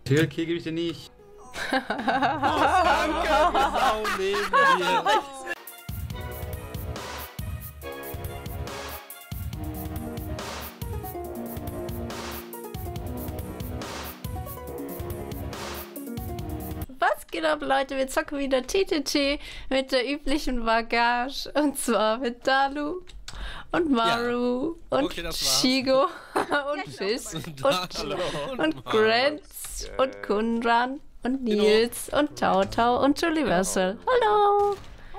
TLK gebe ich dir nicht. Danke, genau neben dir. Was geht ab, Leute? Wir zocken wieder TTT mit der üblichen Bagage. Und zwar mit Dalu und Maru und Okay, das war's. Shigo und Fish und Grants und Kundran und Nils und Tautau und Julie-Vessel. Hallo!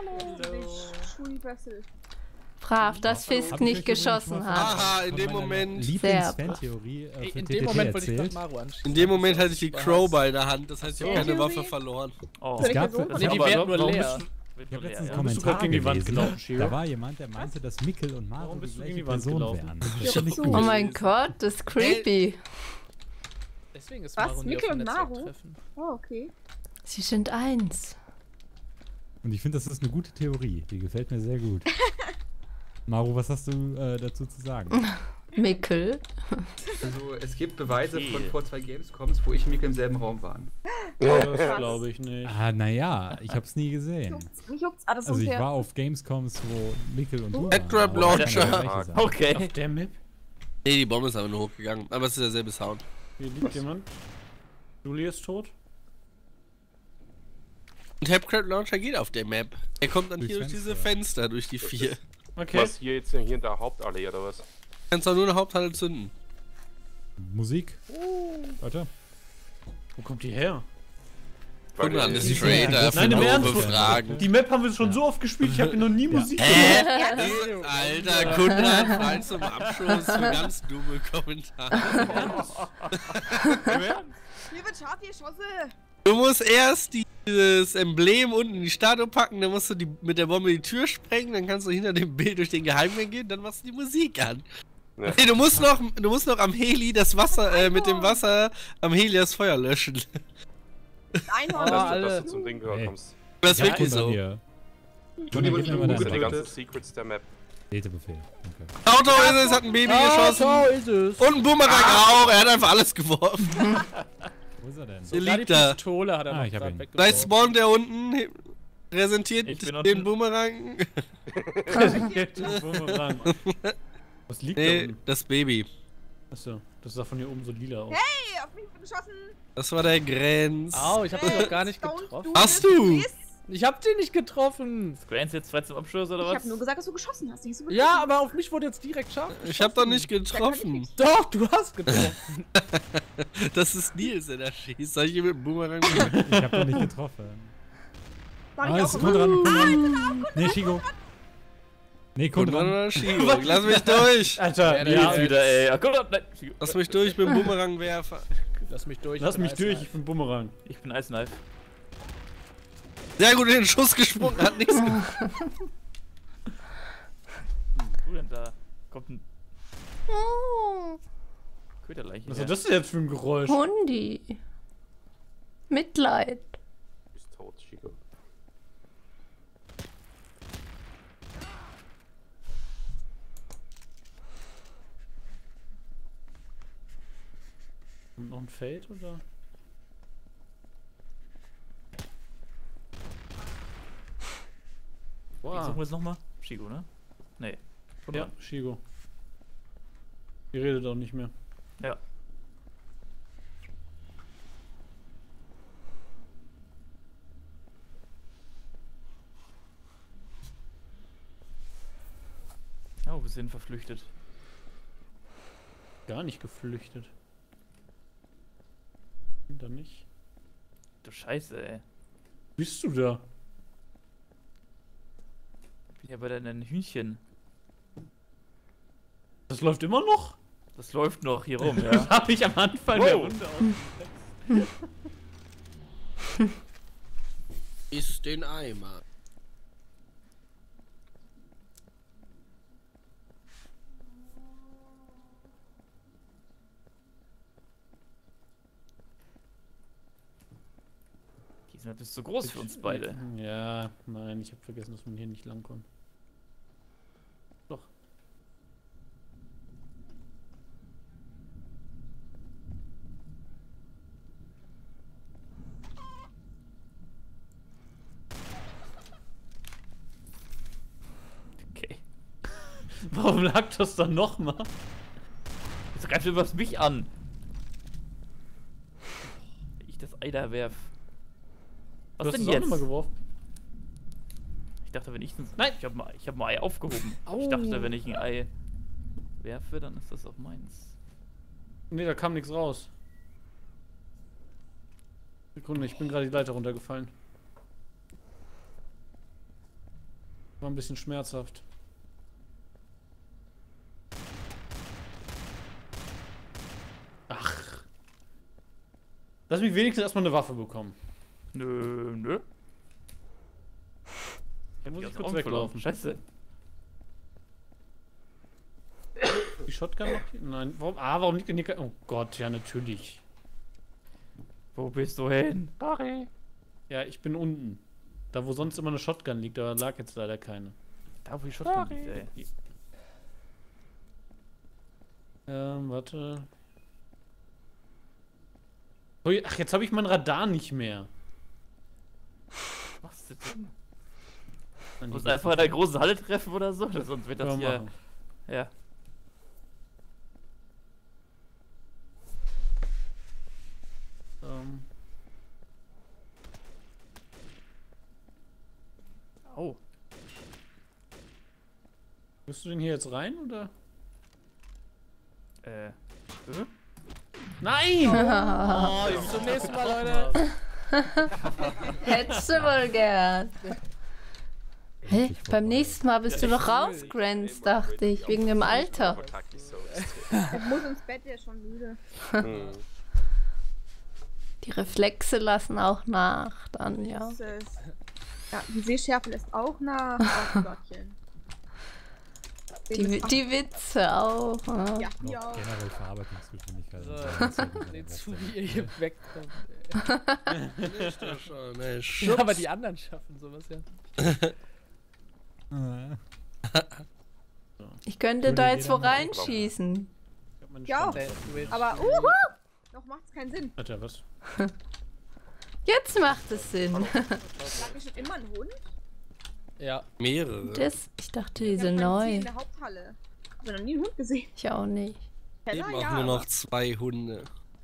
Brav, dass Fisk nicht geschossen hat. Aha, in dem Moment. Lieblings-Fan-Theorie für In TTT dem Moment wollte ich erzählt. nach Maru anschauen. In dem Moment hatte ich die Crowbar in der Hand, das heißt, ich habe keine Waffe verloren. Oh. Es gab, Nee, die werden nur leer. ich habe letztens einen Warum bist du Kommentar grad gegen die Wand gelesen, gelaufen, Shiro? da war jemand, der meinte, dass Mikkel und Maru Warum die bist du gleiche gegen die Wand Person gelaufen? wären. Das finde ich Oh gut. mein Gott, das ist creepy. Deswegen ist Was? Maru nie Mikkel auf dem und Netzwerk Maru? treffen. Oh, okay. Sie sind eins. Und ich finde, das ist eine gute Theorie. Die gefällt mir sehr gut. Maru, was hast du dazu zu sagen? Mikkel. Also, es gibt Beweise von vor 2 Gamescoms, wo ich und Mika im selben Raum waren. Das glaube ich nicht. Ah, naja, ich habe es nie gesehen. Mich juckt's. Ah, das ist Also ich unfair. war auf Gamescoms, wo Mikkel und du Headcrab waren, aber Launcher. keine gleiche Sache. Okay. Auf der Map? Nee, die Bombe ist aber nur hochgegangen, aber es ist derselbe Sound. Hier liegt jemand. Julie ist tot. Und Headcrab Launcher geht auf der Map. Er kommt dann Durchs hier durch diese Fenster. Fenster, durch die 4. Okay. Was hier jetzt hier in der Hauptallee oder was? Kannst doch nur eine Haupthalle zünden. Musik. Warte. Wo kommt die her? Guck mal an, das die- ist Trader für Nein, im doofe Ernst. Fragen. Die Map haben wir schon so oft gespielt, ich habe noch nie Musik Alter, Kunde frei zum Abschluss für ganz dumme Kommentare. Hier wird scharf geschossen. Du musst erst dieses Emblem unten in die Statue packen, dann musst du mit der Bombe die Tür sprengen, dann kannst du hinter dem Bild durch den Geheimgang gehen, dann machst du die Musik an. Ja. Nee, du musst noch am Heli das Wasser, mit dem Wasser am Heli das Feuer löschen. Einhorn. Dass du zum Ding Hey. kommst. Das ist Ja, wirklich Kundran so. hier. Johnny wurde gib mir von mal Ugo Das sind die ganzen getötet. Secrets der Map. Befehl. Okay. Auto ist es, hat ein Baby geschossen. ist es. Und ein Boomerang auch, er hat einfach alles geworfen. Wo ist er denn? Der Sogar liegt die da. Pistole hat er Ah, noch ich hab grad ihn. Vielleicht weggeworfen. spawnt der unten, präsentiert Ich bin den unten. Boomerang. Bumerang. Was liegt da Nee, unten? das Baby. Achso, das sah von hier oben so lila aus. Hey, auf mich wird geschossen. Das war der Grenz. Au, ich hab ihn doch gar nicht Don't getroffen. do Hast this, du? please. Ich hab den nicht getroffen. Grants jetzt frei zum Abschluss oder Ich was? hab nur gesagt, dass du geschossen hast. Nicht so Ja, aber auf mich wurde jetzt direkt scharf. Ich hab doch nicht getroffen. Doch, du hast getroffen. Das ist Nils, der da schießt. Soll ich ihn mit dem Boomerang machen? Ich habe doch nicht getroffen. Sag Ah, ich ist auch Kundran. immer. Nee, Shigo. Nee, Kundran Kundran. oder Shigo? Lass mich durch! Alter, Ja, jetzt wieder, ey. Ach, guck, nein. Lass mich durch mit dem Boomerangwerfer. Lass mich durch. Lass ich bin mich durch, Eisner. ich bin Bumerang. Ich bin Ice Knife. Sehr gut in den Schuss gesprungen, hat nichts gemacht. Wo denn da? Kommt ein Oh, Köderleiche. Was ist das denn jetzt für ein Geräusch? Hundi. Mitleid. Du bist tot, Chico. Kommt noch ein Feld oder? Wow. Suchen wir jetzt nochmal? Shigo, ne? Nee. Oder? Ja, Shigo. Ihr redet auch nicht mehr. Ja. Oh, wir sind verflüchtet. Gar nicht geflüchtet. Dann nicht. Du Scheiße, ey. Bist du da? Ich bin ja bei deinen Hühnchen. Das läuft immer noch? Das läuft noch hier rum, ja. Das hab ich am Anfang der Runde aus. Ist den Eimer. Die sind halt zu groß für uns beide. Ja, nein, ich habe vergessen, dass man hier nicht langkommt. Doch. Warum lag das dann nochmal? Jetzt greifst du was mich an. Wenn ich das Ei da werf. Was Du hast denn es auch jetzt? nochmal geworfen. Ich dachte, wenn ich... Nein! Ich hab mal Ei aufgehoben. Ich dachte, wenn ich ein Ei werfe, dann ist das auch meins. Nee, da kam nichts raus. Sekunde, ich bin gerade die Leiter runtergefallen. War ein bisschen schmerzhaft. Ach. Lass mich wenigstens erstmal eine Waffe bekommen. Nö. Dann muss ich hab kurz auch weglaufen. Scheiße. Die Shotgun noch hier? Nein. Warum liegt denn hier... Oh Gott, ja natürlich. Wo bist du hin? Sorry. Ja, ich bin unten. Da, wo sonst immer eine Shotgun liegt, da lag jetzt leider keine. Da, wo die Shotgun liegt, ey. Warte. Oh, ach, jetzt habe ich mein Radar nicht mehr. Was machst du denn? Nein, Du musst die- einfach in der großen Halle treffen oder so, sonst wird das Können wir hier... machen. Ja. Oh. Wirst du den hier jetzt rein, oder? Nein! Oh, bis zum nächsten Mal, Leute. Hättest du wohl gern. Hä? Beim nächsten Mal bist du noch rausgrenzt, dachte ich, wegen dem Alter. Er muss ins Bett, der ist schon müde. Die Reflexe lassen auch nach, dann, ja. Das ist, ja, die Sehschärfe lässt auch nach. Oh Gottchen. Die Witze auch. Ja. Ja, die auch. Generell Verarbeitungsgeschwindigkeit. So, den zu wie ihr hier wegkommt. Ist doch schon, ey. Ja, aber die anderen schaffen sowas ja. Ich könnte da jetzt wo reinschießen. Ich hab meine Ja, Stand- aber noch macht's keinen Sinn. Alter, was? Jetzt macht es Sinn. Lag ich schon immer ein Hund? Ja. Ich dachte, die Ich sind hab keinen neu. in der Haupthalle. Ich habe noch nie einen Hund gesehen. Ich auch nicht. Eben Keller, auch ja, nur noch aber 2 Hunde.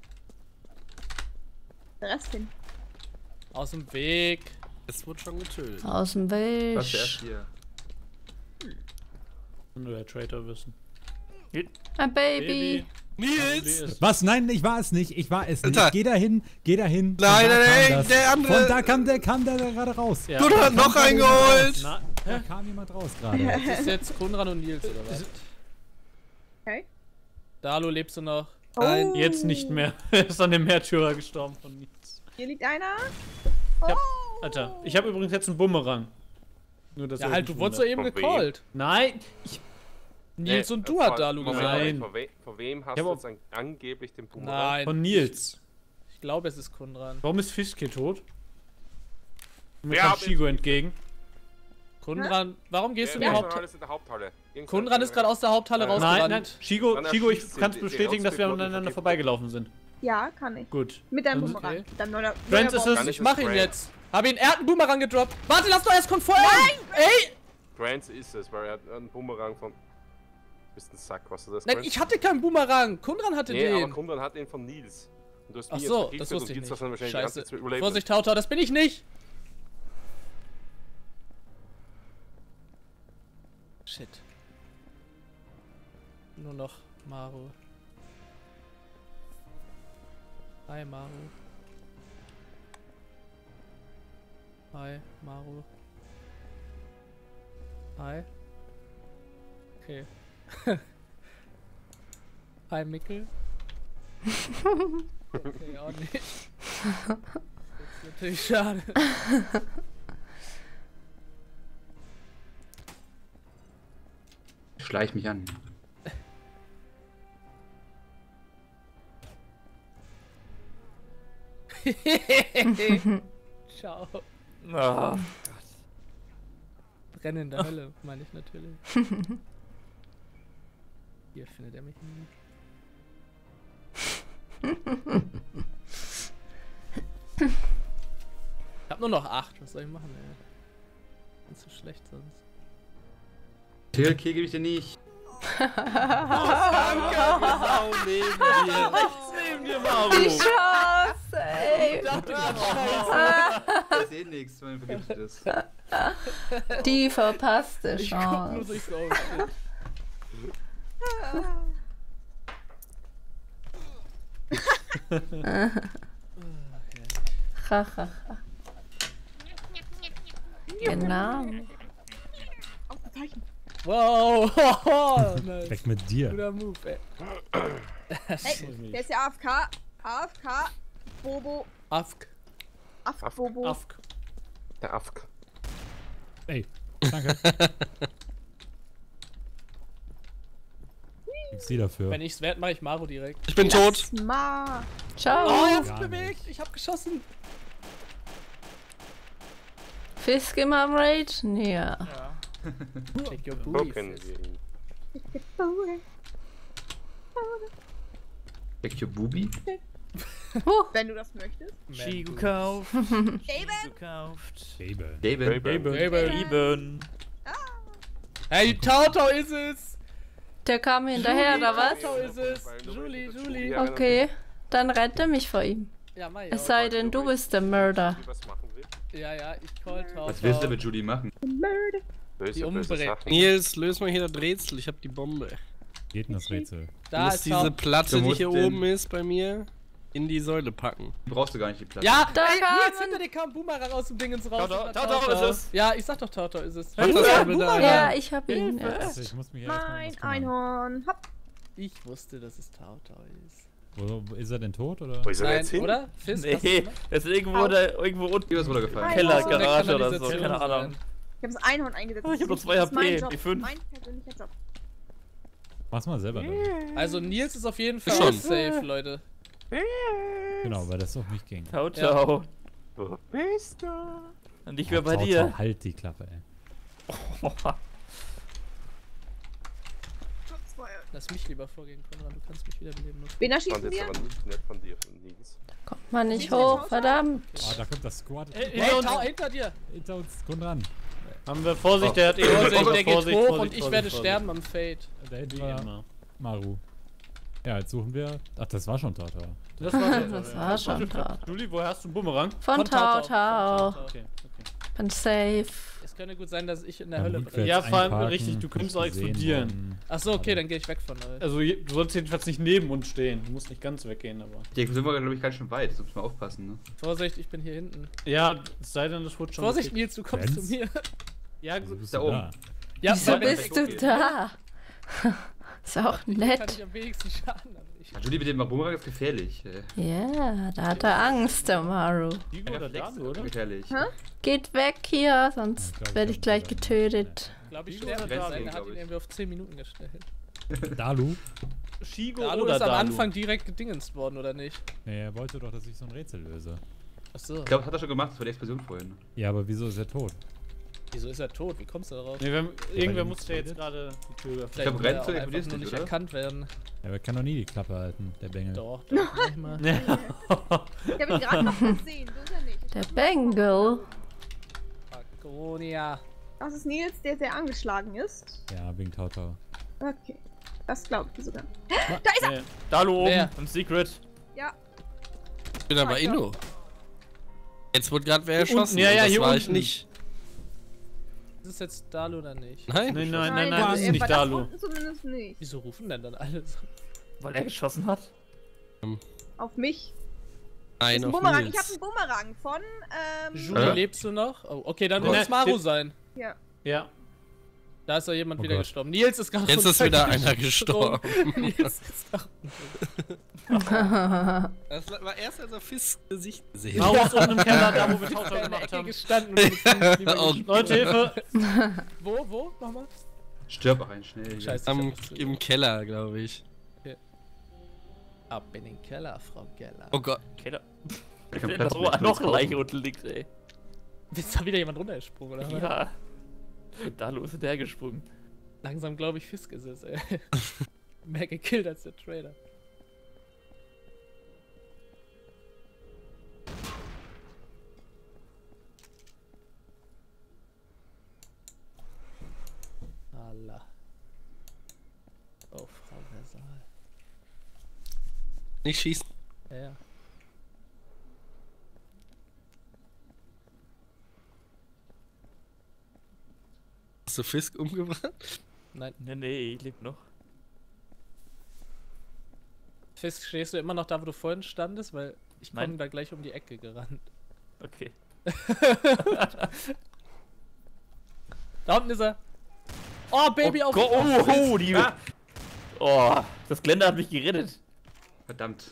der Rest hin. Aus dem Weg. Es wurde schon getötet. Aus dem Weg. Was erst hier? Wenn du der Traitor wissen. Ein Baby. Nils! Was? Nein, ich war es nicht. Ich war es nicht. Alter. Geh dahin. Nein, Von da kam nein, das. der andere- Von da kam der gerade raus. Ja. Gut, hat noch einen geholt! Na, Da kam jemand raus gerade. Das ist jetzt Konrad und Nils, oder was? Okay. Dalo, lebst du noch? Oh, jetzt nicht mehr. Er ist an dem Märtyrer gestorben von nichts. Hier liegt einer. Alter, ich habe übrigens jetzt einen Bumerang. Nur, dass Ja, ihr halt, euch du nicht wurdest doch wundert. eben Von wem? gecallt. Nein! Nils und du hat Dalo Moment, gesagt. Nein. Von wem hast Ja, du aber- jetzt angeblich den Bumerang? Nein. Von Nils. Ich glaube, es ist Konrad. Warum ist Fischke tot? Und mir Ja, kommt Shigo entgegen. Konrad, warum gehst du in die Ja, Haupthalle? alles in der Haupthalle. Konrad ist gerade aus der Haupthalle Nein, rausgerannt. Nein, Shigo, Dann Shigo, ich erschießt kann sie bestätigen, dass wir aneinander vorbeigelaufen sind. Ja, kann ich. Gut. Mit deinem Dann- Bumerang. okay. Mit deinem neuer Friends ist es- Dann Ich mach ihn Grant. jetzt. Hab ihn, er hat einen Boomerang gedroppt. Warte, lass doch erst Konfort. Nein! Ey! Grant ist es, weil er hat einen Bumerang von... Bist ein Sack, was du das Nein, Grant? ich hatte keinen Boomerang. Konrad hatte Nee, aber den. Kundan hat den von Nils. Und du hast Ach mich so, jetzt das vergiftet wusste und ich Nils nicht. hast dann wahrscheinlich die ganze Scheiße. Zeit überlebt. Vorsicht, Tautau, das bin ich nicht. Shit. Nur noch Maru. Hi, Maru. Hi, Maru. Hi. Okay. Hi, Mickel. Okay, auch nicht. Das ist natürlich schade. Ich schleich mich an. Ciao. Ah, Brennende Hölle, meine ich natürlich. Hier findet er mich nie. Ich hab nur noch 8, was soll ich machen, ey? Ganz so schlecht sonst. TLK gebe ich dir nicht. Genau neben dir. Rechts neben dir, Maru. Die Chance, ey. Das ist eh nichts, man vergisst das. Die verpasste Ich guck nur Chance. durchs Auge. Ha, ha, ha. Genau. Ausgezeichnet. Wow. Nice. Weg mit dir. Guter Move, ey. Ey, der ist ja AFK. AFK. Bobo. Afk. AFK. Bobo. Afk. Der Afk. Ey, danke. Gibt's die dafür? Wenn ich's werd, mach ich Maru direkt. Ich bin tot. Smart. Ciao. Oh, er hat sich Gar bewegt. Ich hab geschossen. Fisk im am Rage? Ja. Check your So booty. kennen wir ihn. Check your Bubi. Wenn du das möchtest. Ski gekauft. David. Gekauft. Baby. David. Eben. Hey, Tautau ist es. Der kam hinterher, oder was? Tautau ist es. Weil nur Julie, wenn du Julie. Julie Okay, dann rette mich vor ihm. Ja, Mai. Es sei denn, du bist der Mörder. was machen will. Ja, ja, ich call Tautau. Was willst du mit Judy machen? Mörder. Böse, Die böse umbringen. Sachen. Nils, löse mal hier das Rätsel. Ich hab die Bombe. Geht denn das Rätsel? Du Da musst ist diese Tautau. Platte, Du die musst hier den- oben ist bei mir, in die Säule packen. Brauchst du gar nicht die Platte. Ja, Da ey, kam Nils, hinter dir kam Boomerang aus dem Dingens raus. Tautau, Das war Tautau ist es. Ja, ich sag doch Tautau ist es. Mach das mal bitte Ja, einer. ich hab ihn. Ja. Also ich muss mich ja erstmal um Mein was kümmern. Einhorn. Hopp. Ich wusste, dass es Tautau ist. Wo ist er denn tot, oder? Wo ist er Nein, jetzt hin? oder? Fisk, hast du Nee, gemacht? das ist irgendwo, irgendwo unten. Hier ist runtergefallen. Nein. Keller, Aus der Garage oder so, Kanalisation keine Ahnung. sein. Ich habe das Einhorn eingesetzt. Oh, ich hab nur 2 Das ist mein HP, Job. die 5. Mein persönlicher Job. Mach's mal selber dann. Also Nils ist auf jeden Fall Schon. safe, Leute. Genau, weil das auf mich ging. Tautau. Wo bist du? Und ich wäre bei Tautau, dir. Halt die Klappe, ey. Lass mich lieber vorgehen, Konrad, du kannst mich wiederbeleben. Nutzen. Wen Fand erschießen jetzt wir? aber nicht nett von dir, von Nils. Kommt man nicht hoch, verdammt. Oh, da kommt das Squad. Hey, Tau, hinter dir! Hinter uns, komm ran. Haben wir Vorsicht, der hat eh Vorsicht, der geht Vorsicht, hoch Vorsicht, und ich Vorsicht, werde Vorsicht. sterben am Fade. Da hinten Wie war immer. Maru. Ja, jetzt suchen wir. Ach, das war schon Tautau. Das war Das war schon da. Julie, woher hast du einen Bumerang? Von Tau Von Tau. Tautau. Okay, Bin safe. Es könnte gut sein, dass ich in der Dann Hölle rückwärts brenne. Ja, vor allem einparken, richtig, du könntest auch nicht gesehen explodieren. worden. Achso, okay, dann gehe ich weg von euch. Also, du sollst jedenfalls nicht neben uns stehen. Du musst nicht ganz weggehen, aber. Die Explosion war, glaube ich, ganz schön weit. Das muss man aufpassen, ne? Vorsicht, ich bin hier hinten. Ja, es sei denn, das wurde schon. Vorsicht, gekickt. Nils, du kommst Benz? zu mir. Ja, Wieso bist Da du oben. da? Ja, Wieso weil- bist du da? Ist auch Kann nett. ich am wenigsten Schaden anrichten. Judy mit dem Bumerang ist gefährlich. Ja, da hat er Angst, der Maru. Diego oder Dalu, oder? Gefährlich. Hä? Geht weg hier, sonst Ich glaub, werde ich ich gleich hab- getötet. Ich glaube, ich Diego sterbe oder da. Dalu, Er hat glaub ihn ich. irgendwie auf 10 Minuten gestellt. Dalu? Shigo Dalu oder ist am Dalu? Anfang direkt gedingenst worden, oder nicht? Nee, er wollte doch, dass ich so ein Rätsel löse. Achso. Ich glaube, das hat er schon gemacht. Das war die Explosion vorhin. Ja, aber wieso ist er tot? Wieso ist er tot? Wie kommst du darauf? Nee, irgendwer er musste jetzt redet. gerade die Tür öffnen. Vielleicht glaub, will er Renzo auch einfach explodierst nur nicht, nicht oder? erkannt werden. Ja, aber er kann doch nie die Klappe halten, der Bengel. Doch, manchmal. Ich habe ihn gerade noch gesehen. Du ist er nicht. Der Bengal. Agonia. Das ist Nils, der sehr angeschlagen ist. Ja, wegen Tautau. Okay. Das glaube ich sogar. Nee. Dalu oben, Wer? im Secret. Ja. Ich bin aber Inno. Jetzt wurde gerade wer Hier erschossen. unten, ja, ja, das hier war ich unten. nicht. Ist es jetzt Dalu oder nicht? Nein? Nein, das also ist er nicht war da Dalu. unten zumindest nicht. Wieso rufen denn dann alle so? Weil er geschossen hat? Auf mich. Nein, Ist ein auf Bumerang. Ich Nils. habe einen Bumerang von. Julie, lebst du noch? Oh, okay, dann muss es Maru sein. Ja. Ja. Da ist doch jemand Oh wieder Gott. gestorben. Nils ist gerade Jetzt ist wieder einer gestorben. Nils ist da. Das war erst, als er Fisk Gesicht gesehen Maru ist unten im Keller, da wo wir Tautau in der gemacht Ecke haben. gestanden. Und Oh, Leute, Hilfe! Wo? Nochmal? Stirb auch ein schnell. Scheiße. Im Keller, glaube ich. Ab in den Keller, Frau Geller. Oh Gott. Keller. Ich kann Wenn Platz da mehr, ich will noch jetzt Leiche kaufen. unten liegt, ey. Ist da wieder jemand runtergesprungen, oder? was? Ja. Dalu ist der gesprungen. Langsam glaube ich, Fisk ist es, ey. Mehr gekillt als der Trader. Allah. Nicht schießen. Ja. Hast du Fisk umgebracht? Nein. Nee, ich lebe noch. Fisk, stehst du immer noch da, wo du vorhin standest? Weil ich komme Nein. da gleich um die Ecke gerannt. Okay. Da unten ist er. Oh, Baby, auf Gott, oh, die. Ah. Oh, das Geländer hat mich gerettet. Verdammt.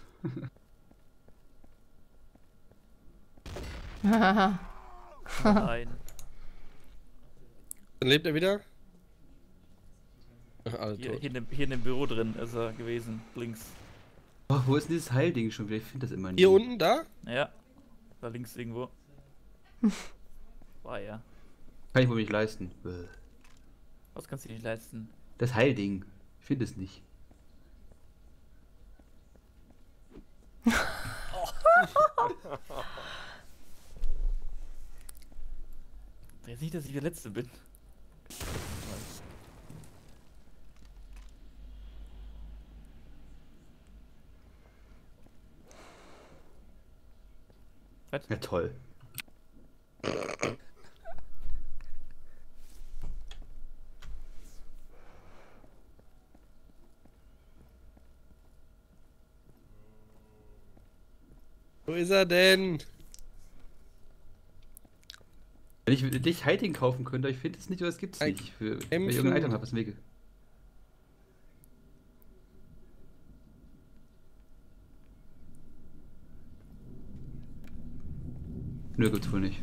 Nein. Dann lebt er wieder. Ach, alle Hier, tot. hier in dem Büro drin ist er gewesen. Links. Oh, wo ist denn dieses Heilding schon wieder? Ich finde das immer nicht. Hier unten, da? Ja. Da links irgendwo. War ja. Kann ich wohl nicht leisten. Was kannst du dir nicht leisten? Das Heilding. Ich finde es nicht. Jetzt nicht, dass ich der Letzte bin. Was? Ja, toll. Wo ist er denn? Wenn ich dich Heilding kaufen könnte, ich finde es nicht, oder es gibt es nicht. Für wenn ich irgendein Item habe, was Wege. Nö, gibt's wohl nicht.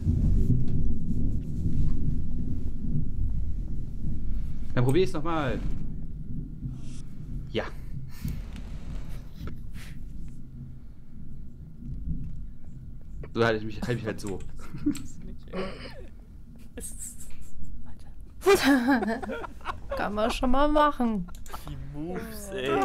Dann probier ich's nochmal. Ja. So halte ich mich halt so. Kann man schon mal machen. Die Moves, ey.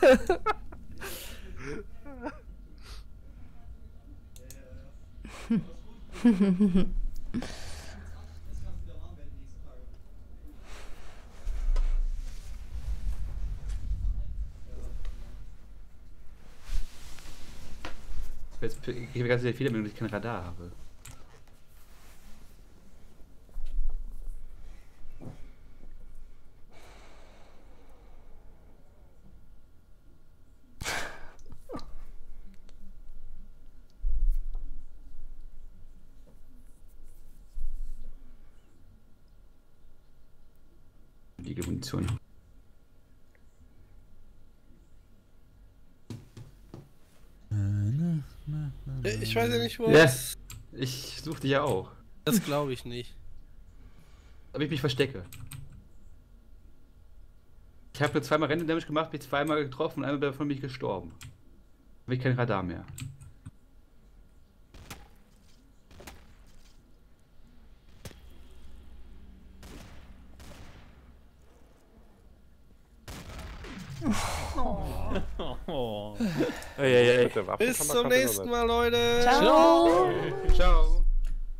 Jetzt gebe ich ganz viele Fehler, wenn ich kein Radar habe. Die Munition. Ich weiß ja nicht, wo. Yes! Ich suche dich ja auch. Das glaube ich nicht. Ob ich mich verstecke. Ich habe nur zweimal Random Damage gemacht, mich zweimal getroffen und einmal davon bin ich gestorben. Habe ich kein Radar mehr. Ey, ey, ey. Mit der Waffe Bis kann man zum keine nächsten Nummer. Mal, Leute. Ciao. Ciao!